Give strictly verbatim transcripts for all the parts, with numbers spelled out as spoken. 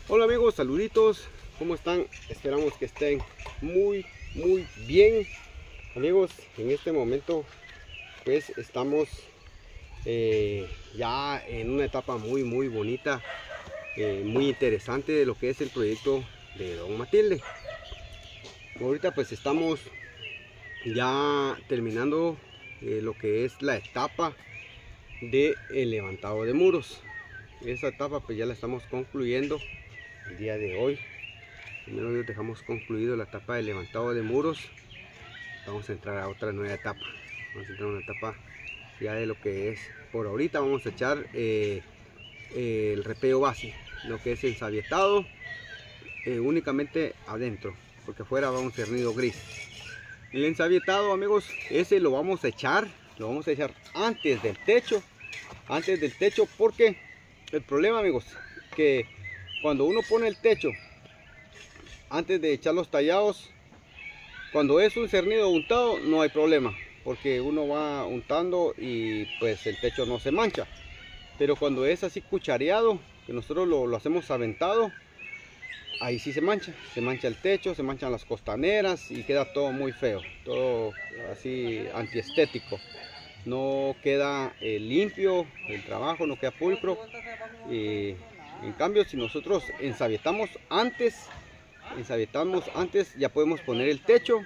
Hola amigos, saluditos, ¿cómo están? Esperamos que estén muy, muy bien. Amigos, en este momento pues estamos eh, ya en una etapa muy, muy bonita, eh, muy interesante de lo que es el proyecto de Don Matilde. Ahorita pues estamos ya terminando eh, lo que es la etapa de el levantado de muros. Esa etapa pues ya la estamos concluyendo el día de hoy. Primero Dios, dejamos concluido la etapa de levantado de muros. Vamos a entrar a otra nueva etapa. Vamos a entrar a una etapa ya de lo que es, por ahorita vamos a echar eh, eh, el repello base, lo que es ensabietado eh, únicamente adentro, porque afuera va un cernido gris. El ensabietado, amigos, ese lo vamos a echar, lo vamos a echar antes del techo, antes del techo, porque el problema, amigos, que cuando uno pone el techo antes de echar los tallados, cuando es un cernido untado no hay problema, porque uno va untando y pues el techo no se mancha. Pero cuando es así cuchareado, que nosotros lo, lo hacemos aventado, ahí sí se mancha, se mancha el techo, se manchan las costaneras y queda todo muy feo, todo así antiestético. No queda eh, limpio el trabajo, no queda pulcro. Y en cambio, si nosotros ensabietamos antes, ensabietamos antes, ya podemos poner el techo.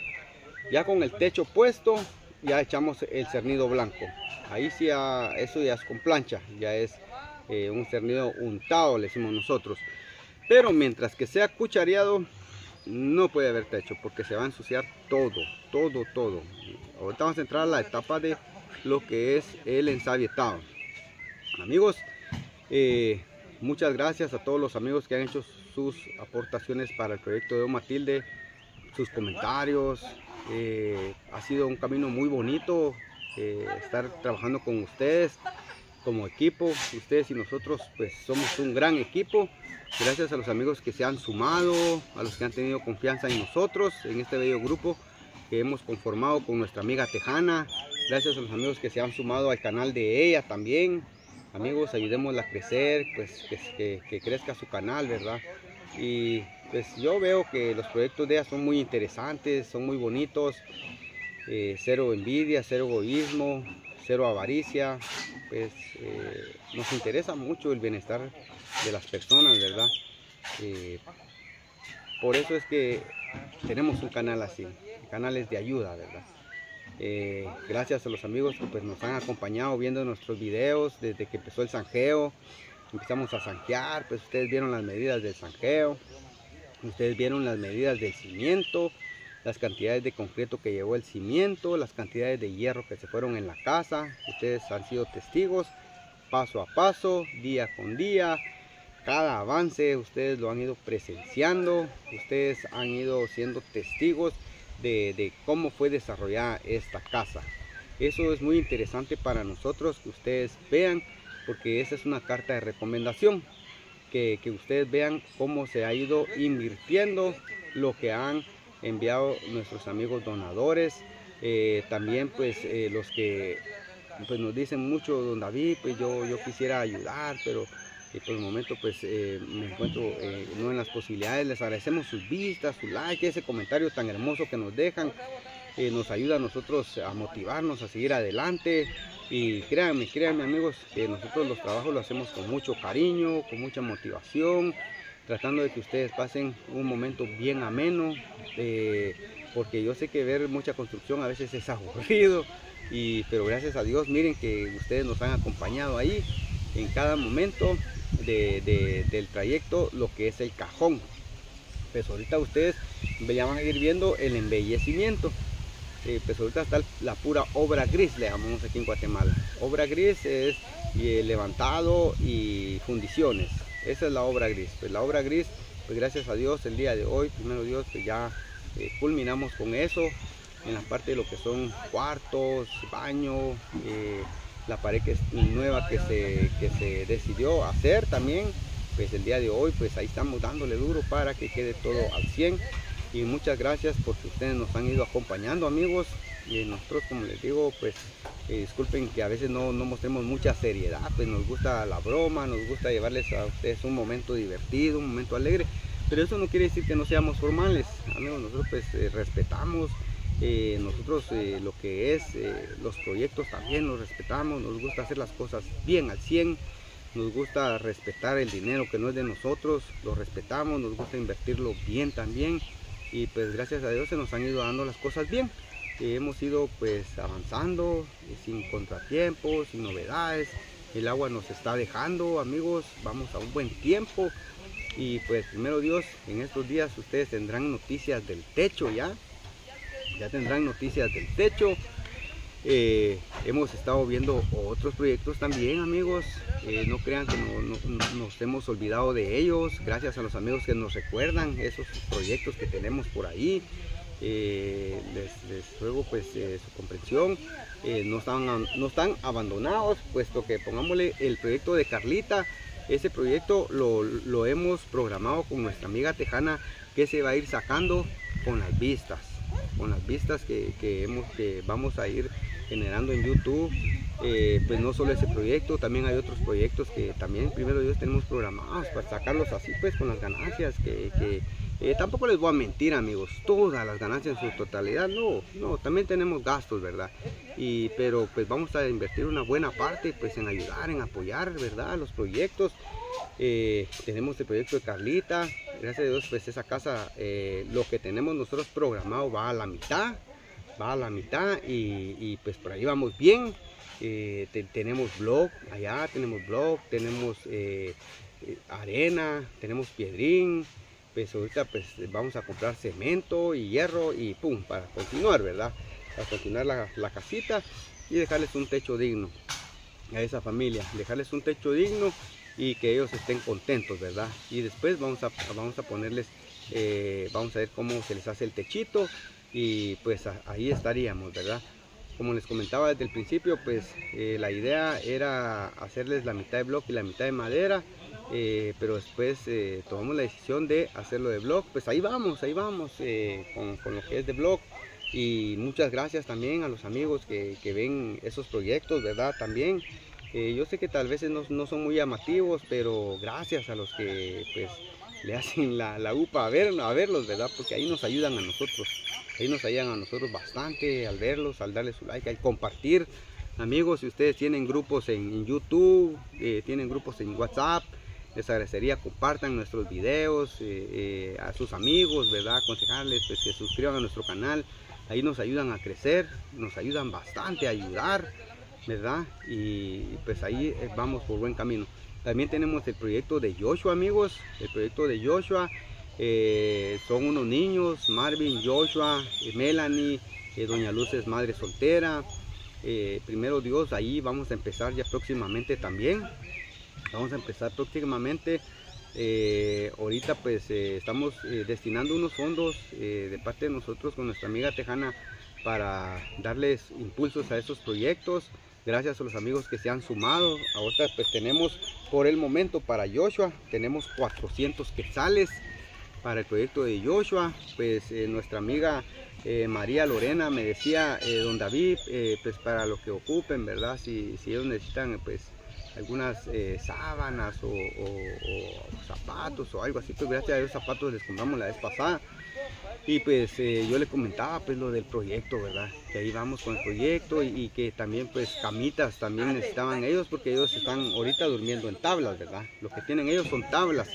Ya con el techo puesto, ya echamos el cernido blanco. Ahí sí, ya, eso ya es con plancha, ya es eh, un cernido untado, le decimos nosotros. Pero mientras que sea cuchareado, no puede haber techo, porque se va a ensuciar todo, todo, todo. Ahorita vamos a entrar a la etapa de lo que es el ensabietado. Amigos, eh, muchas gracias a todos los amigos que han hecho sus aportaciones para el proyecto de Don Matilde, sus comentarios. Eh, ha sido un camino muy bonito eh, estar trabajando con ustedes como equipo. Ustedes y nosotros pues somos un gran equipo. Gracias a los amigos que se han sumado, a los que han tenido confianza en nosotros, en este bello grupo que hemos conformado con nuestra amiga Tejana. Gracias a los amigos que se han sumado al canal de ella también. Amigos, ayudémosla a crecer, pues que, que, que crezca su canal, ¿verdad? Y pues yo veo que los proyectos de ella son muy interesantes, son muy bonitos. Eh, cero envidia, cero egoísmo, cero avaricia. Pues eh, nos interesa mucho el bienestar de las personas, ¿verdad? Eh, por eso es que tenemos un canal así, canales de ayuda, ¿verdad? Eh, gracias a los amigos que pues, nos han acompañado viendo nuestros videos desde que empezó el zanjeo. Empezamos a zanjear, pues ustedes vieron las medidas del zanjeo, ustedes vieron las medidas del cimiento, las cantidades de concreto que llevó el cimiento, las cantidades de hierro que se fueron en la casa. Ustedes han sido testigos paso a paso, día con día. Cada avance ustedes lo han ido presenciando, ustedes han ido siendo testigos de, de cómo fue desarrollada esta casa. Eso es muy interesante para nosotros que ustedes vean, porque esa es una carta de recomendación, que, que ustedes vean cómo se ha ido invirtiendo lo que han enviado nuestros amigos donadores. Eh, también pues eh, los que pues, nos dicen mucho: don David, pues yo, yo quisiera ayudar, pero y por el momento pues eh, me encuentro eh, no en las posibilidades. Les agradecemos sus vistas, su like, ese comentario tan hermoso que nos dejan. Eh, nos ayuda a nosotros a motivarnos a seguir adelante. Y créanme, créanme amigos, que nosotros los trabajos los hacemos con mucho cariño, con mucha motivación, tratando de que ustedes pasen un momento bien ameno, eh, porque yo sé que ver mucha construcción a veces es aburrido, y, pero gracias a Dios, miren que ustedes nos han acompañado ahí en cada momento de, de, del trayecto, lo que es el cajón. Pues ahorita ustedes ya van a ir viendo el embellecimiento. Eh, pues ahorita está la pura obra gris, le llamamos aquí en Guatemala. Obra gris es eh, levantado y fundiciones. Esa es la obra gris. Pues la obra gris, pues gracias a Dios, el día de hoy, primero Dios, pues ya eh, culminamos con eso. En la parte de lo que son cuartos, baño, eh, la pared que es nueva que se, que se decidió hacer también, pues el día de hoy pues ahí estamos dándole duro para que quede todo al cien. Y muchas gracias porque ustedes nos han ido acompañando, amigos. Y nosotros, como les digo, pues Eh, disculpen que a veces no, no mostremos mucha seriedad, pues nos gusta la broma, nos gusta llevarles a ustedes un momento divertido, un momento alegre, pero eso no quiere decir que no seamos formales, amigos. Nosotros pues eh, respetamos, eh, nosotros eh, lo que es eh, los proyectos también los respetamos, nos gusta hacer las cosas bien al cien, nos gusta respetar el dinero que no es de nosotros, lo respetamos, nos gusta invertirlo bien también, y pues gracias a Dios se nos han ido dando las cosas bien. Eh, hemos ido pues avanzando eh, sin contratiempos, sin novedades. El agua nos está dejando, amigos, vamos a un buen tiempo, y pues primero Dios, en estos días ustedes tendrán noticias del techo ya, ya tendrán noticias del techo. Eh, hemos estado viendo otros proyectos también, amigos. Eh, no crean que no, no, no, nos hemos olvidado de ellos, gracias a los amigos que nos recuerdan esos proyectos que tenemos por ahí. Eh, les, les ruego pues eh, su comprensión. Eh, no, están, no están abandonados, puesto que pongámosle el proyecto de Carlita. Ese proyecto lo, lo hemos programado con nuestra amiga tejana, que se va a ir sacando con las vistas, con las vistas que, que, hemos, que vamos a ir generando en YouTube. Eh, pues no solo ese proyecto, también hay otros proyectos que también primero Dios tenemos programados para sacarlos así pues con las ganancias que, que eh, tampoco les voy a mentir, amigos, todas las ganancias en su totalidad, no, no, también tenemos gastos, ¿verdad? Y pero pues vamos a invertir una buena parte pues en ayudar, en apoyar, ¿verdad?, los proyectos. Eh, tenemos el proyecto de Carlita, gracias a Dios pues esa casa, eh, lo que tenemos nosotros programado va a la mitad, va a la mitad y, y pues por ahí vamos bien. Eh, te, tenemos blog, allá tenemos blog, tenemos eh, eh, arena, tenemos piedrín, pues ahorita pues vamos a comprar cemento y hierro y pum, para continuar, ¿verdad? Para continuar la, la casita y dejarles un techo digno a esa familia, dejarles un techo digno y que ellos estén contentos, ¿verdad? Y después vamos a, vamos a ponerles, eh, vamos a ver cómo se les hace el techito y pues a, ahí estaríamos, ¿verdad? Como les comentaba desde el principio, pues eh, la idea era hacerles la mitad de bloque y la mitad de madera, eh, pero después eh, tomamos la decisión de hacerlo de bloque. Pues ahí vamos, ahí vamos eh, con, con lo que es de bloque. Y muchas gracias también a los amigos que, que ven esos proyectos, ¿verdad? También eh, yo sé que tal vez no, no son muy llamativos, pero gracias a los que pues le hacen la, la upa a, ver, a verlos, ¿verdad? Porque ahí nos ayudan a nosotros. Ahí nos ayudan a nosotros bastante al verlos, al darle su like, al compartir. Amigos, si ustedes tienen grupos en, en YouTube, eh, tienen grupos en WhatsApp, les agradecería compartan nuestros videos eh, eh, a sus amigos, ¿verdad? Aconsejarles pues, que se suscriban a nuestro canal. Ahí nos ayudan a crecer, nos ayudan bastante a ayudar, ¿verdad? Y pues ahí vamos por buen camino. También tenemos el proyecto de Joshua, amigos, el proyecto de Joshua. Eh, son unos niños, Marvin, Joshua, eh, Melanie, eh, Doña Luz es madre soltera. Eh, primero Dios, ahí vamos a empezar ya próximamente también. Vamos a empezar próximamente. Eh, ahorita pues eh, estamos eh, destinando unos fondos eh, de parte de nosotros con nuestra amiga tejana para darles impulsos a esos proyectos. Gracias a los amigos que se han sumado. Ahorita pues tenemos por el momento para Joshua, tenemos cuatrocientos quetzales. Para el proyecto de Joshua, pues eh, nuestra amiga eh, María Lorena me decía, eh, don David, eh, pues para lo que ocupen, ¿verdad? Si, si ellos necesitan pues algunas eh, sábanas o, o, o zapatos o algo así, pues gracias a Dios zapatos les compramos la vez pasada. Y pues eh, yo le comentaba pues lo del proyecto, ¿verdad? Que ahí vamos con el proyecto y, y que también pues camitas también necesitaban ellos, porque ellos están ahorita durmiendo en tablas, ¿verdad? Lo que tienen ellos son tablas.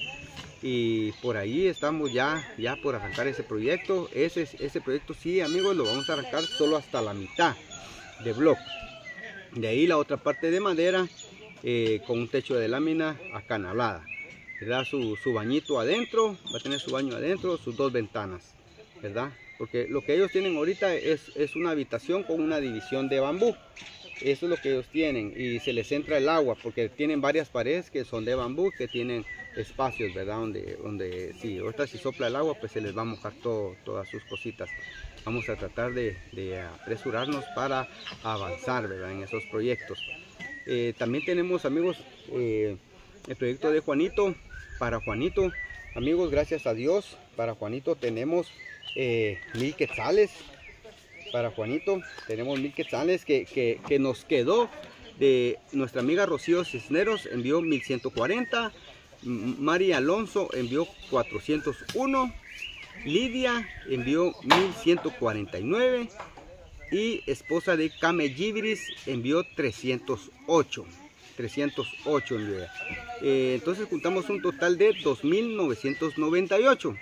Y por ahí estamos ya, ya por arrancar ese proyecto. Ese, ese proyecto sí, amigos, lo vamos a arrancar solo hasta la mitad de bloque. De ahí la otra parte de madera eh, con un techo de lámina acanalada, ¿verdad? Su, su bañito adentro, va a tener su baño adentro, sus dos ventanas, ¿verdad? Porque lo que ellos tienen ahorita es, es una habitación con una división de bambú. Eso es lo que ellos tienen y se les entra el agua porque tienen varias paredes que son de bambú, que tienen espacios, ¿verdad? Donde, donde si ahorita si sopla el agua pues se les va a mojar todo, todas sus cositas. Vamos a tratar de, de apresurarnos para avanzar, ¿verdad? En esos proyectos. Eh, también tenemos, amigos, eh, el proyecto de Juanito. Para Juanito, amigos, gracias a Dios, para Juanito tenemos eh, mil quetzales. para Juanito tenemos mil quetzales que, que, que nos quedó de nuestra amiga Rocío Cisneros, envió mil ciento cuarenta. Mari Alonso envió cuatrocientos uno. Lidia envió mil ciento cuarenta y nueve. Y esposa de Camellibris envió trescientos ocho. trescientos ocho envió. Eh, entonces juntamos un total de dos mil novecientos noventa y ocho.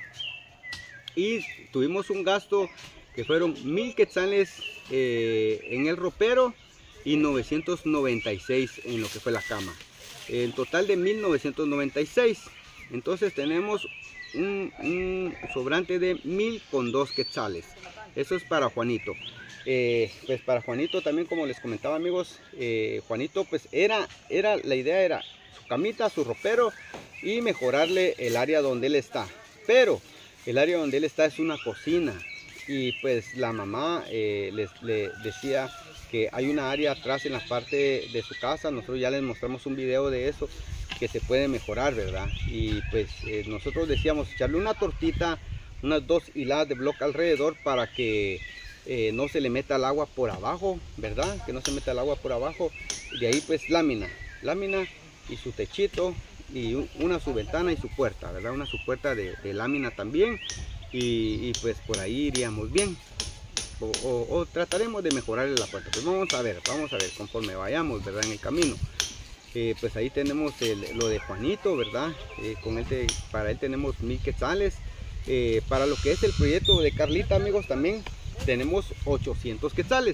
Y tuvimos un gasto que fueron mil quetzales eh, en el ropero y novecientos noventa y seis en lo que fue la cama. En total de mil novecientos noventa y seis. Entonces tenemos un, un sobrante de mil con dos quetzales. Eso es para Juanito. Eh, pues para Juanito también, como les comentaba, amigos, eh, Juanito pues era, era, la idea era su camita, su ropero y mejorarle el área donde él está. Pero el área donde él está es una cocina y pues la mamá eh, les, le decía que hay una área atrás en la parte de su casa. Nosotros ya les mostramos un video de eso, que se puede mejorar, ¿verdad? Y pues eh, nosotros decíamos echarle una tortita, unas dos hiladas de bloque alrededor para que eh, no se le meta el agua por abajo, ¿verdad? Que no se meta el agua por abajo. De ahí pues lámina, lámina y su techito y una su ventana y su puerta, ¿verdad? Una su puerta de, de lámina también. Y, y pues por ahí iríamos bien. O, o, o trataremos de mejorarle la puerta. Pues vamos a ver, vamos a ver conforme vayamos, ¿verdad? En el camino. Eh, pues ahí tenemos el, lo de Juanito, ¿verdad? Eh, con él te, para él tenemos mil quetzales. Eh, para lo que es el proyecto de Carlita, amigos, también tenemos ochocientos quetzales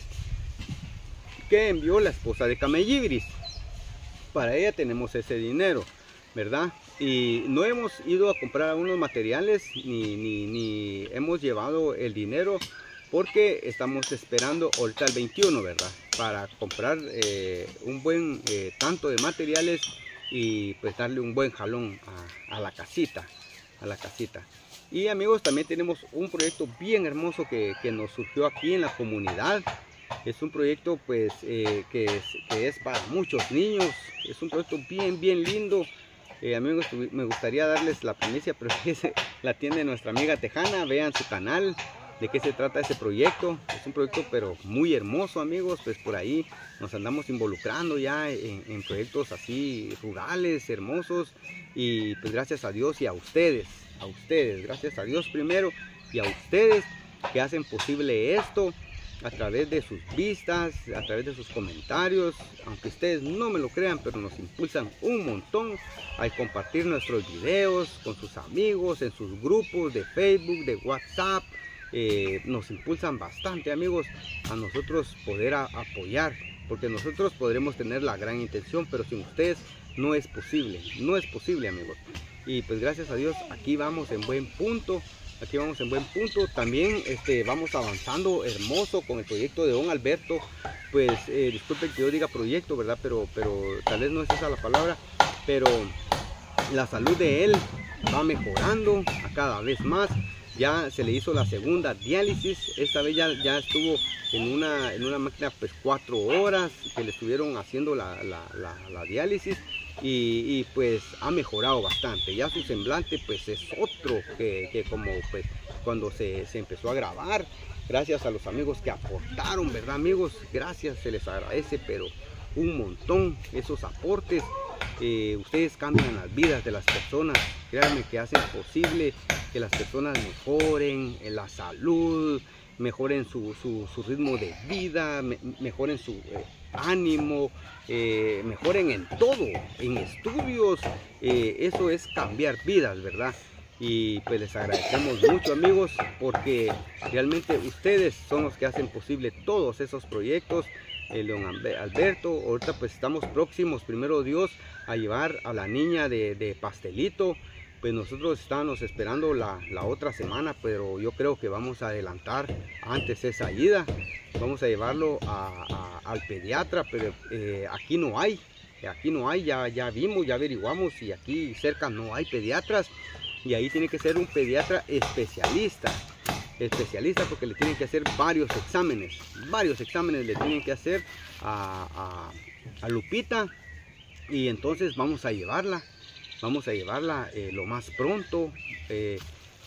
que envió la esposa de Camellibris. Para ella tenemos ese dinero, ¿verdad? Y no hemos ido a comprar algunos materiales ni, ni, ni hemos llevado el dinero porque estamos esperando ahorita el veintiuno, ¿verdad? Para comprar eh, un buen eh, tanto de materiales y pues darle un buen jalón a, a la casita, a la casita. Y amigos, también tenemos un proyecto bien hermoso que, que nos surgió aquí en la comunidad. Es un proyecto pues eh, que, es, que es para muchos niños. Es un proyecto bien, bien lindo. Eh, amigos, me gustaría darles la primicia, pero ese la tiene nuestra amiga Tejana. Vean su canal, de qué se trata ese proyecto. Es un proyecto pero muy hermoso, amigos. Pues por ahí nos andamos involucrando ya en, en proyectos así rurales, hermosos. Y pues gracias a Dios y a ustedes, a ustedes, gracias a Dios primero y a ustedes que hacen posible esto a través de sus vistas, a través de sus comentarios. Aunque ustedes no me lo crean, pero nos impulsan un montón al compartir nuestros videos con sus amigos, en sus grupos de Facebook, de WhatsApp. Eh, nos impulsan bastante, amigos, a nosotros poder a, apoyar, porque nosotros podremos tener la gran intención, pero sin ustedes no es posible, no es posible, amigos. Y pues gracias a Dios aquí vamos en buen punto. Aquí vamos en buen punto. También este, vamos avanzando hermoso con el proyecto de don Alberto. Pues eh, disculpen que yo diga proyecto, ¿verdad? Pero, pero tal vez no es esa la palabra. Pero la salud de él va mejorando a cada vez más. Ya se le hizo la segunda diálisis. Esta vez ya, ya estuvo en una, en una máquina pues cuatro horas que le estuvieron haciendo la, la, la, la diálisis. Y, y pues ha mejorado bastante. Ya su semblante pues es otro que, que como pues cuando se, se empezó a grabar. Gracias a los amigos que aportaron, ¿verdad, amigos? Gracias, se les agradece pero un montón esos aportes. Eh, ustedes cambian las vidas de las personas. Créanme que hacen posible que las personas mejoren en la salud, mejoren su, su, su ritmo de vida, me, mejoren su eh, ánimo, eh, mejoren en todo, en estudios. Eh, eso es cambiar vidas, ¿verdad? Y pues les agradecemos mucho, amigos, porque realmente ustedes son los que hacen posible todos esos proyectos. El don Alberto, ahorita pues estamos próximos, primero Dios, a llevar a la niña de, de pastelito. Pues nosotros estábamos esperando la, la otra semana, pero yo creo que vamos a adelantar antes esa ida. Vamos a llevarlo a, a, al pediatra, pero eh, aquí no hay, aquí no hay, ya, ya vimos, ya averiguamos y aquí cerca no hay pediatras. Y ahí tiene que ser un pediatra especialista, especialista porque le tienen que hacer varios exámenes, varios exámenes le tienen que hacer a, a, a Lupita. Y entonces vamos a llevarla. Vamos a llevarla eh, lo más pronto. Eh,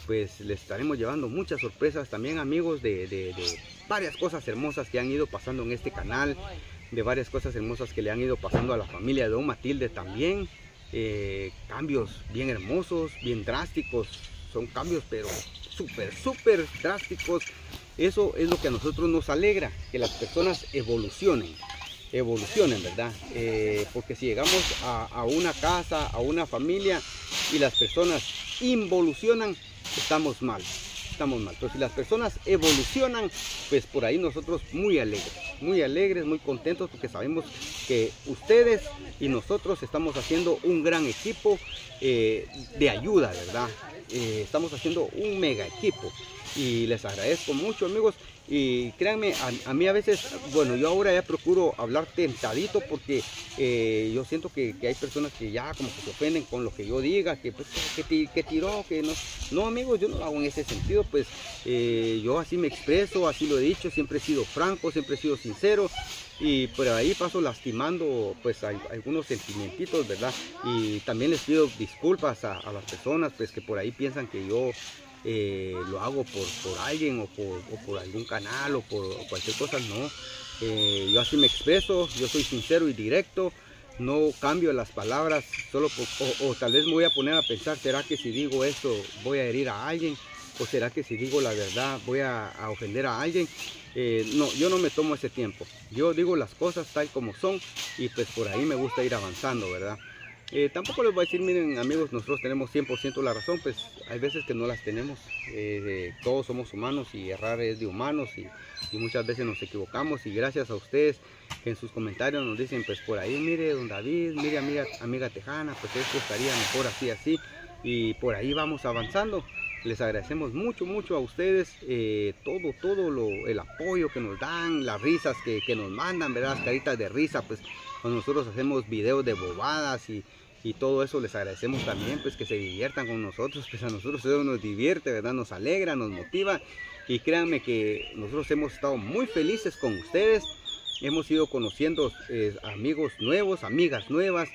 pues les estaremos llevando muchas sorpresas también, amigos, de, de, de varias cosas hermosas que han ido pasando en este canal, de varias cosas hermosas que le han ido pasando a la familia de Don Matilde también. Eh, cambios bien hermosos, bien drásticos, son cambios pero súper, súper drásticos. Eso es lo que a nosotros nos alegra, que las personas evolucionen, evolucionen, ¿verdad? Eh, porque si llegamos a, a una casa, a una familia y las personas involucionan, estamos mal, estamos mal. Pero si las personas evolucionan, pues por ahí nosotros muy alegres, muy alegres, muy contentos, porque sabemos que ustedes y nosotros estamos haciendo un gran equipo eh, de ayuda, ¿verdad? Eh, estamos haciendo un mega equipo y les agradezco mucho, amigos. Y créanme, a, a mí a veces, bueno, yo ahora ya procuro hablar tentadito, porque eh, yo siento que, que hay personas que ya como que se ofenden con lo que yo diga, que pues que, que, que tiró, que no. No, amigos, yo no lo hago en ese sentido, pues eh, yo así me expreso, así lo he dicho, siempre he sido franco, siempre he sido sincero, y por ahí paso lastimando pues a, a algunos sentimientos, ¿verdad? Y también les pido disculpas a, a las personas pues que por ahí piensan que yo Eh, lo hago por, por alguien o por, o por algún canal o por cualquier cosa. No, eh, yo así me expreso, yo soy sincero y directo, no cambio las palabras solo por, o, o tal vez me voy a poner a pensar, ¿será que si digo esto voy a herir a alguien? ¿O será que si digo la verdad voy a, a ofender a alguien? Eh, no, yo no me tomo ese tiempo, yo digo las cosas tal como son y pues por ahí me gusta ir avanzando, ¿verdad? Eh, tampoco les voy a decir, miren, amigos, nosotros tenemos cien por ciento la razón, pues hay veces que no las tenemos. Eh, todos somos humanos y errar es de humanos, y, y muchas veces nos equivocamos, y gracias a ustedes que en sus comentarios nos dicen, pues por ahí, mire, don David, mire, amiga, amiga Tejana, pues esto estaría mejor así, así, y por ahí vamos avanzando. Les agradecemos mucho, mucho a ustedes, eh, todo, todo lo, el apoyo que nos dan, las risas que, que nos mandan, ¿verdad? Las caritas de risa, pues cuando nosotros hacemos videos de bobadas y, y todo eso, les agradecemos también, pues que se diviertan con nosotros, pues a nosotros eso nos divierte, ¿verdad? Nos alegra, nos motiva, y créanme que nosotros hemos estado muy felices con ustedes. Hemos ido conociendo eh, amigos nuevos, amigas nuevas.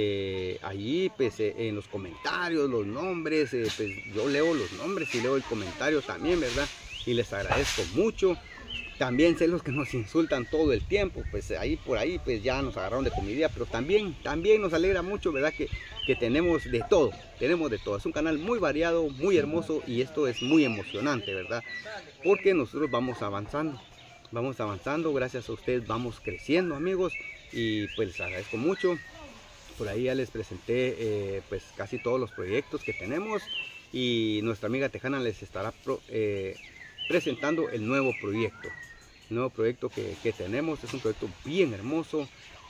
Eh, allí pues eh, en los comentarios, los nombres, eh, pues yo leo los nombres y leo el comentario también, ¿verdad? Y les agradezco mucho. También sé los que nos insultan todo el tiempo, pues ahí por ahí pues ya nos agarraron de comida, pero también, también nos alegra mucho, ¿verdad? Que, que tenemos de todo, tenemos de todo. Es un canal muy variado, muy hermoso, y esto es muy emocionante, ¿verdad? Porque nosotros vamos avanzando, vamos avanzando, gracias a ustedes vamos creciendo, amigos, y pues les agradezco mucho. Por ahí ya les presenté eh, pues casi todos los proyectos que tenemos, y nuestra amiga Tejana les estará pro, eh, presentando el nuevo proyecto. El nuevo proyecto que, que tenemos es un proyecto bien hermoso.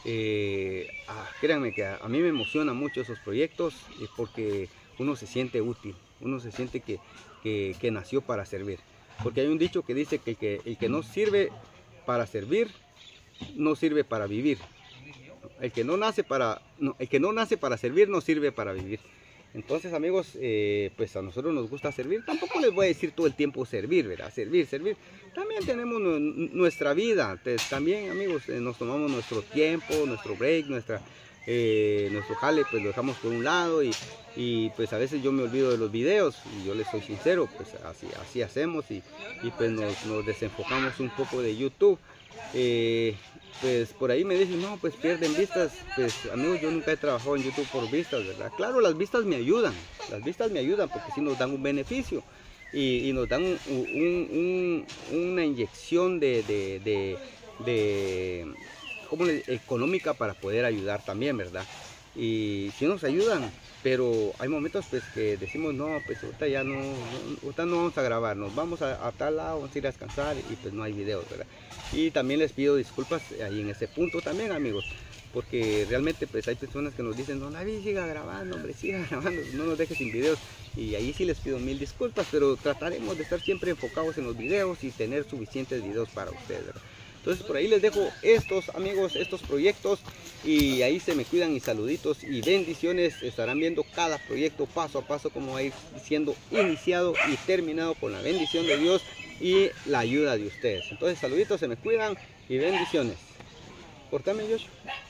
Eh, ah, créanme que a, a mí me emociona mucho esos proyectos, eh, porque uno se siente útil, uno se siente que, que, que nació para servir. Porque hay un dicho que dice que el, que el que no sirve para servir, no sirve para vivir. El que no nace para, no, el que no nace para servir, no sirve para vivir. Entonces, amigos, eh, pues a nosotros nos gusta servir. Tampoco les voy a decir todo el tiempo servir, ¿verdad? Servir, servir. También tenemos nuestra vida. También, amigos, eh, nos tomamos nuestro tiempo, nuestro break, nuestra, eh, nuestro jale, pues lo dejamos por un lado, y, y pues a veces yo me olvido de los videos, y yo les soy sincero, pues así, así hacemos, y, y pues nos, nos desenfocamos un poco de YouTube. Eh, pues por ahí me dicen, no, pues pierden vistas. Pues amigos, yo nunca he trabajado en YouTube por vistas, ¿verdad? Claro, las vistas me ayudan, las vistas me ayudan porque sí nos dan un beneficio, y, y nos dan un, un, un, una inyección de, de, de, de ¿cómo le, económica para poder ayudar también, ¿verdad? Y sí nos ayudan, pero hay momentos pues que decimos, no, pues ahorita ya no, no, ahorita no vamos a grabar, nos vamos a, a tal lado, vamos a ir a descansar, y pues no hay videos, ¿verdad? Y también les pido disculpas ahí en ese punto también, amigos, porque realmente pues hay personas que nos dicen, no, David, siga grabando, hombre, siga grabando, no nos dejes sin videos, y ahí sí les pido mil disculpas, pero trataremos de estar siempre enfocados en los videos y tener suficientes videos para ustedes, ¿verdad? Entonces por ahí les dejo estos, amigos, estos proyectos, y ahí se me cuidan, y saluditos y bendiciones. Estarán viendo cada proyecto paso a paso como va a ir siendo iniciado y terminado con la bendición de Dios y la ayuda de ustedes. Entonces saluditos, se me cuidan y bendiciones. Cortame, Joshua.